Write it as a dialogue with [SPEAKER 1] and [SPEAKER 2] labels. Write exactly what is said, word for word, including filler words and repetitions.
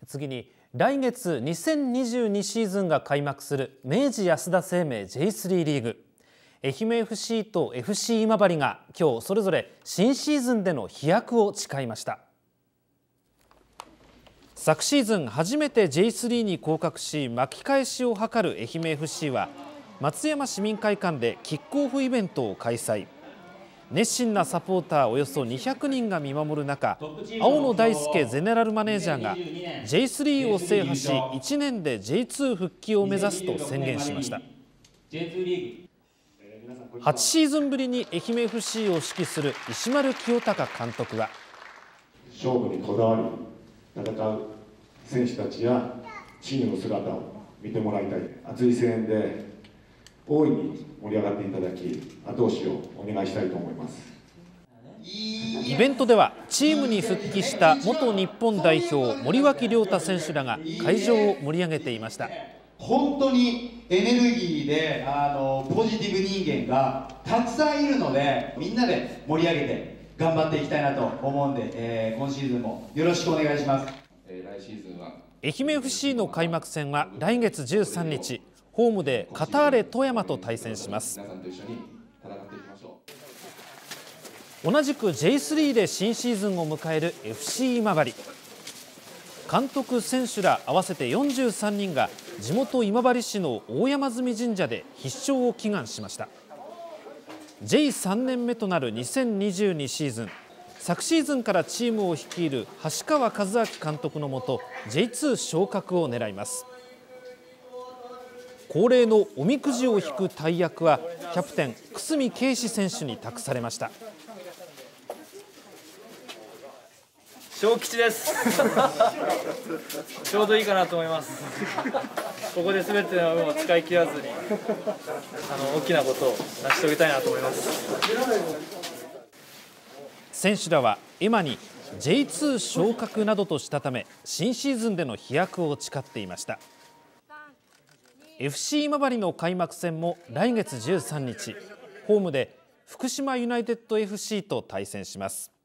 [SPEAKER 1] 次に来月にせんにじゅうにシーズンが開幕する明治安田生命 ジェイスリー リーグ。愛媛 エフシー と エフシー 今治が今日それぞれ新シーズンでの飛躍を誓いました。昨シーズン初めて ジェイスリー に降格し巻き返しを図る愛媛 エフシー は松山市民会館でキックオフイベントを開催。熱心なサポーターおよそにひゃくにんが見守る中、青野大輔ゼネラルマネージャーが ジェイスリー を制覇しいちねんで ジェイツー 復帰を目指すと宣言しました。はちシーズンぶりに愛媛 エフシー を指揮する石丸清隆監督は、
[SPEAKER 2] 勝負にこだわり戦う選手たちやチームの姿を見てもらいたい。熱い声援で大いに盛り上がっていただき、後押しをお願いしたいと思います。
[SPEAKER 1] イベントではチームに復帰した元日本代表森脇亮太選手らが会場を盛り上げていました。
[SPEAKER 3] 本当にエネルギーであのポジティブ人間がたくさんいるので、みんなで盛り上げて頑張っていきたいなと思うんで、えー、今シーズンもよろしくお願いします。
[SPEAKER 2] えー、来シーズンは
[SPEAKER 1] 愛媛 エフシー の開幕戦は来月じゅうさんにちホームでカターレ富山と対戦します。同じく ジェイスリー で新シーズンを迎える エフシー 今治。監督選手ら合わせてよんじゅうさんにんが地元今治市の大山積神社で必勝を祈願しました。 ジェイさん 年目となるにせんにじゅうにシーズン、昨シーズンからチームを率いる橋川和明監督のもと ジェイツー 昇格を狙います。恒例のおみくじを引く大役はキャプテン久住圭史選手に託されました。
[SPEAKER 4] 小吉ですちょうどいいかなと思います。ここで全ての運を使い切らずにあの大きなことを成し遂げたいなと思います。
[SPEAKER 1] 選手らはエマに ジェイツー 昇格などとしたため新シーズンでの飛躍を誓っていました。エフシー 今治の開幕戦も来月じゅうさんにちホームで福島ユナイテッド エフシー と対戦します。